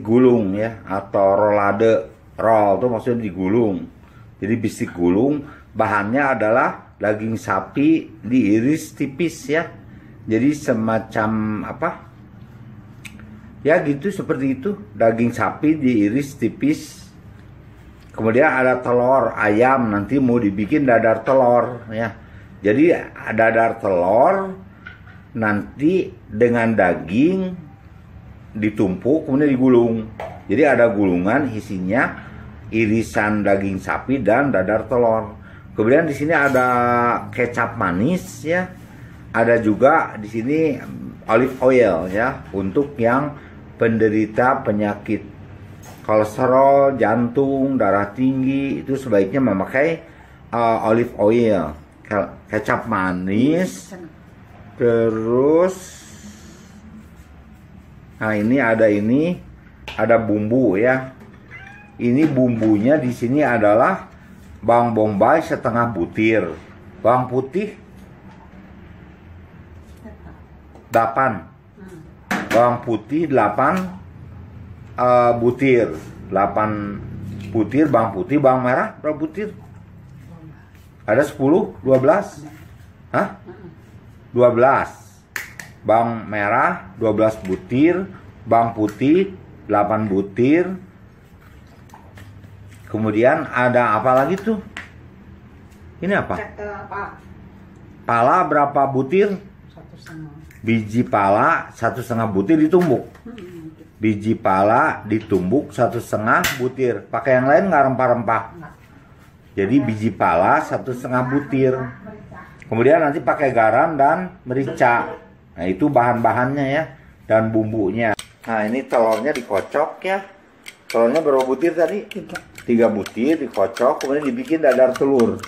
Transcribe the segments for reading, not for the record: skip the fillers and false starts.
digulung ya, atau rolade. Roll itu maksudnya digulung. Jadi bistik gulung, bahannya adalah daging sapi diiris tipis ya. Jadi semacam apa? Ya gitu, seperti itu. Daging sapi diiris tipis. Kemudian ada telur ayam, nanti mau dibikin dadar telur ya. Jadi dadar telur nanti dengan daging ditumpuk kemudian digulung. Jadi ada gulungan isinya irisan daging sapi dan dadar telur. Kemudian di sini ada kecap manis ya. Ada juga di sini olive oil ya, untuk yang penderita penyakit kolesterol, jantung, darah tinggi, itu sebaiknya memakai olive oil, kecap manis. Terus nah ini ada bumbu ya. Ini bumbunya di sini adalah bawang bombay setengah butir, bawang putih 8, bawang putih 8 butir, 8 butir bawang putih. Bawang merah berapa butir? Ada 10, 12? Hah? 12. Bawang merah 12 butir, bawang putih 8 butir. Kemudian ada apa lagi tuh? Ini apa? Pala berapa butir? 1,5. Biji pala 1,5 butir ditumbuk. Biji pala ditumbuk 1,5 butir. Pakai yang lain nggak rempah-rempah? Jadi biji pala 1,5 butir. Kemudian nanti pakai garam dan merica. Nah itu bahan-bahannya ya, dan bumbunya. Nah ini telurnya dikocok ya. Telurnya berapa butir tadi? 3 butir dikocok, kemudian dibikin dadar telur.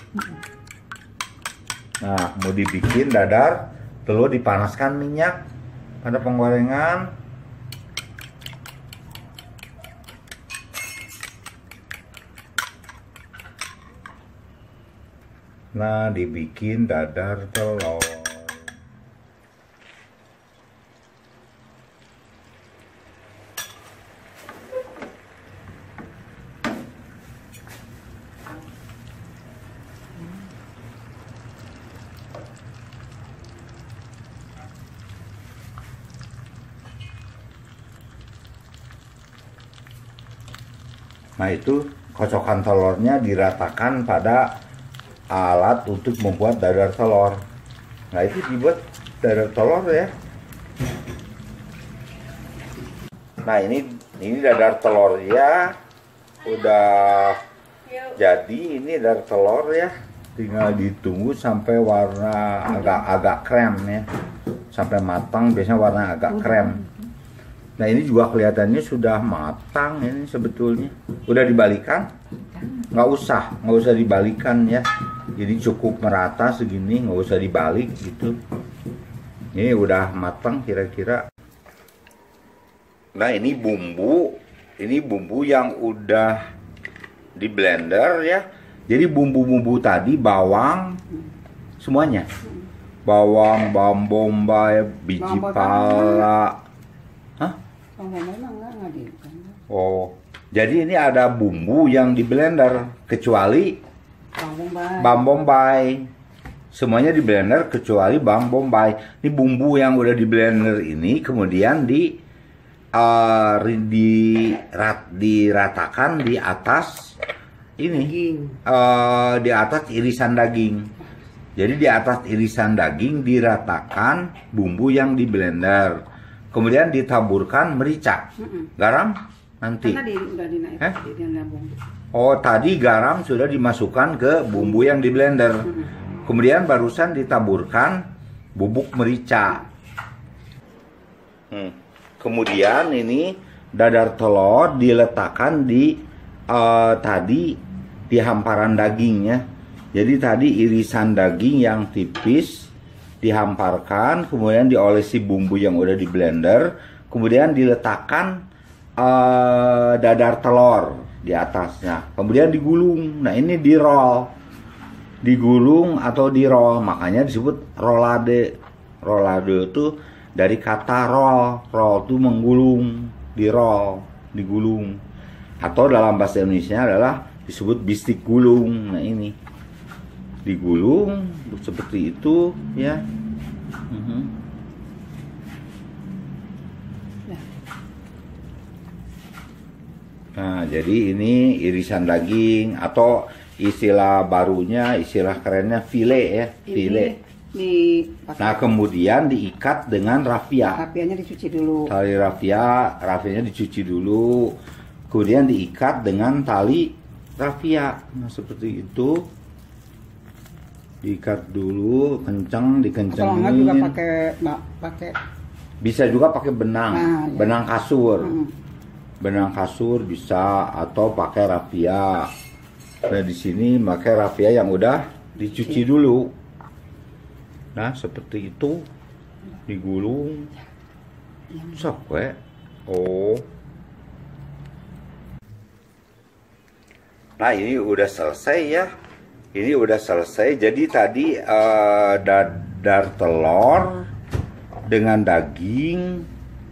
Nah, mau dibikin dadar telur, dipanaskan minyak, ada penggorengan. Nah, dibikin dadar telur. Nah itu kocokan telurnya diratakan pada alat untuk membuat dadar telur. Nah itu dibuat dadar telur ya. Nah ini dadar telur ya, udah jadi. Ini dadar telur ya, tinggal ditunggu sampai warna agak krem ya, sampai matang. Biasanya warna agak krem. Nah ini juga kelihatannya sudah matang ini sebetulnya. Udah dibalikan? Nggak usah dibalikan ya. Jadi cukup merata segini, nggak usah dibalik gitu. Ini udah matang kira-kira. Nah ini bumbu yang udah di blender ya. Jadi bumbu-bumbu tadi, bawang semuanya, bawang bombay, biji pala. Hah? Oh, jadi ini ada bumbu yang di blender kecuali bawang bombay. Semuanya di blender kecuali bawang bombay. Ini bumbu yang udah di blender ini kemudian diratakan di atas ini, di atas irisan daging. Jadi di atas irisan daging diratakan bumbu yang di blender. Kemudian ditaburkan merica, garam nanti. Oh tadi garam sudah dimasukkan ke bumbu yang di blender. Kemudian barusan ditaburkan bubuk merica. Kemudian ini dadar telur diletakkan di tadi di hamparan dagingnya. Jadi tadi irisan daging yang tipis dihamparkan, kemudian diolesi bumbu yang udah di blender, kemudian diletakkan dadar telur di atasnya, kemudian digulung. Nah ini digulung atau di roll, makanya disebut rolade. Rolade itu dari kata roll itu menggulung, di roll. digulung. Atau dalam bahasa Indonesia adalah disebut bistik gulung. Nah ini digulung seperti itu ya. Nah, jadi ini irisan daging atau istilah barunya, istilah kerennya file ya, file. Nah, kemudian diikat dengan rafia. Rafianya dicuci dulu. Tali rafianya dicuci dulu. Kemudian diikat dengan tali rafia. Nah, seperti itu. Diikat dulu, dikencengin. Kalau enggak juga pakai bisa juga pakai benang, ya. Benang kasur. Benang kasur bisa atau pakai rafia. Nah, di sini pakai rafia yang udah dicuci dulu. Nah, seperti itu digulung. Sampai Nah, ini udah selesai ya. Ini udah selesai. Jadi tadi dadar telur dengan daging,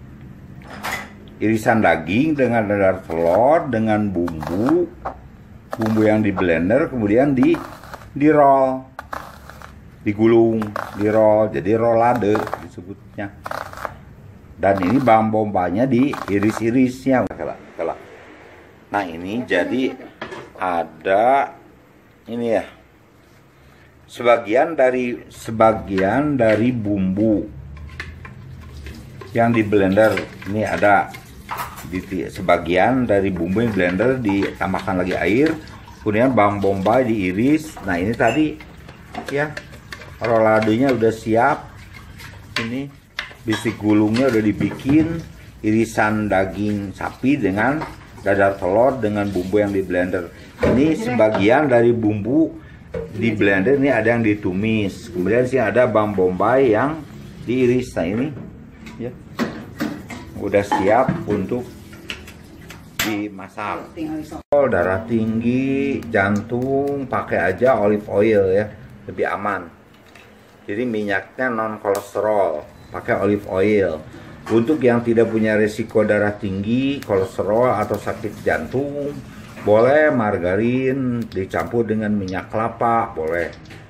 irisan daging dengan dadar telur dengan bumbu yang di blender, kemudian di roll, digulung, di roll, jadi rolade disebutnya. Dan ini bawang bombay-nya diiris-irisnya. Nah, ini jadi ada ini ya, sebagian dari bumbu yang di blender. Ini ada sebagian dari bumbu yang blender, ditambahkan lagi air, kemudian bawang bombay diiris. Nah, ini tadi ya, roladenya udah siap. Ini bistik gulungnya udah dibikin, irisan daging sapi dengan dadar telur dengan bumbu yang di blender. Ini sebagian dari bumbu di blender, ini ada yang ditumis, kemudian sih ada bawang bombay yang diiris. Nah, ini ya udah siap untuk dimasak. Darah tinggi, jantung, pakai aja olive oil ya, lebih aman. Jadi minyaknya non kolesterol, pakai olive oil. Untuk yang tidak punya resiko darah tinggi, kolesterol atau sakit jantung, boleh margarin dicampur dengan minyak kelapa, boleh.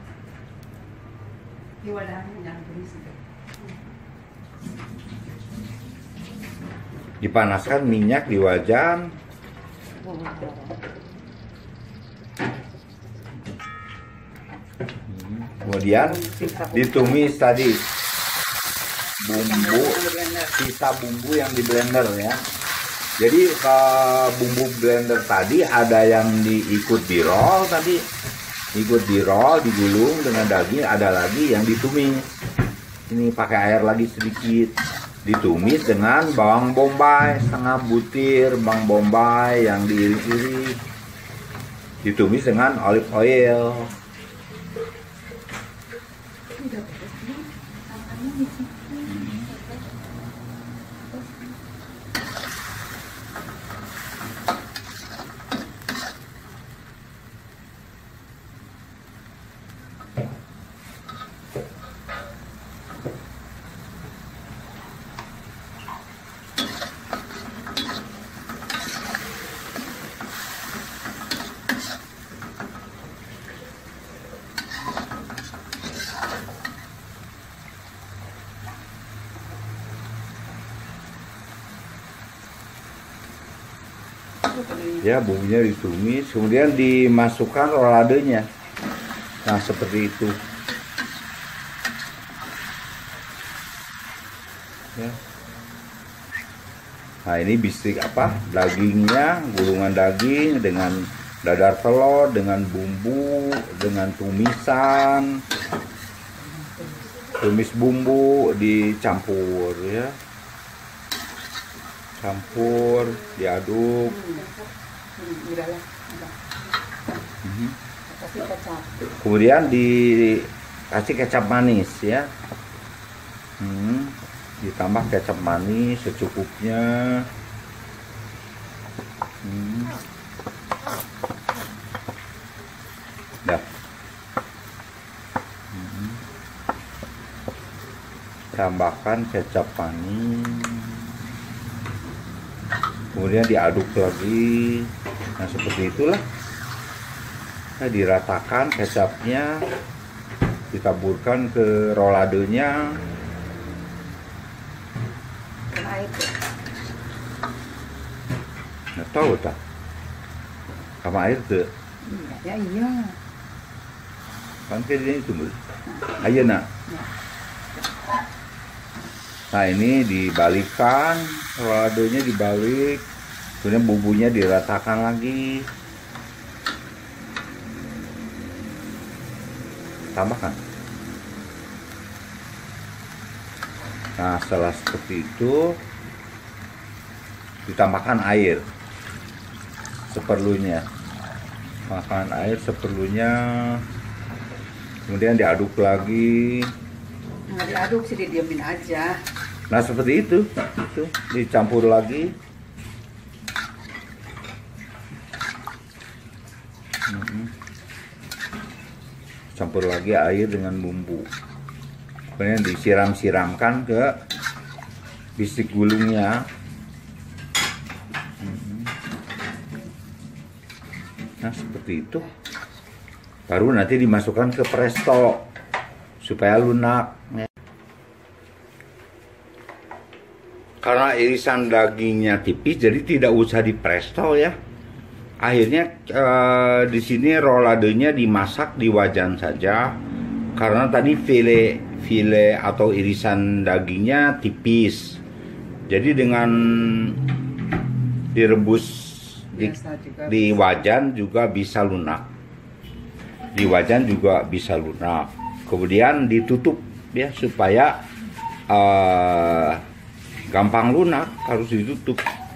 Dipanaskan minyak di wajan. Kemudian ditumis tadi sisa bumbu yang di blender ya. Jadi bumbu blender tadi ada yang ikut di roll tadi, digulung dengan daging, ada lagi yang ditumis. Ini pakai air lagi sedikit, ditumis dengan bawang bombay, setengah butir bawang bombay yang diiris-iris, ditumis dengan olive oil. Ya, bumbunya ditumis, kemudian dimasukkan roladenya. Nah, seperti itu. Ya. Nah, ini bistik apa? Dagingnya, gulungan daging dengan dadar telur, dengan bumbu, dengan tumisan. Tumis bumbu dicampur ya. Campur, diaduk. Kemudian dikasih kecap manis ya. Ditambah kecap manis secukupnya. Dah. Tambahkan kecap manis. kemudian diaduk lagi. Nah seperti itulah. Nah, diratakan kecapnya, ditaburkan ke roladenya. Air. Nggak tahu tak? Sama air tuh. Ya iya. Kan kayaknya itu ayo nak. Nah ini dibalikan, roladenya dibalik, kemudian bumbunya diratakan lagi. Tambahkan. Nah setelah seperti itu ditambahkan air seperlunya, makan air seperlunya, kemudian diaduk lagi. Nggak diaduk sih, didiamin aja. Nah seperti itu dicampur lagi. Campur lagi air dengan bumbu, kemudian disiram-siramkan ke bistik gulungnya. Nah seperti itu, baru nanti dimasukkan ke presto supaya lunak. Karena irisan dagingnya tipis, jadi tidak usah di presto ya. Akhirnya di sini roladenya dimasak di wajan saja, karena tadi file atau irisan dagingnya tipis. Jadi dengan direbus di wajan juga bisa lunak. Di wajan juga bisa lunak. Kemudian ditutup ya supaya gampang lunak, harus ditutup.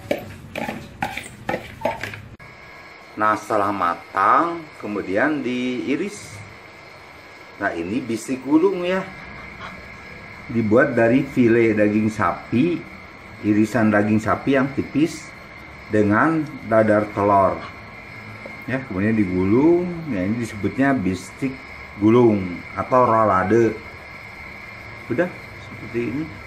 Nah setelah matang kemudian diiris. Nah ini bistik gulung ya, dibuat dari file daging sapi, irisan daging sapi yang tipis dengan dadar telur ya, kemudian digulung. Ya ini disebutnya bistik gulung atau rolade. Udah seperti ini.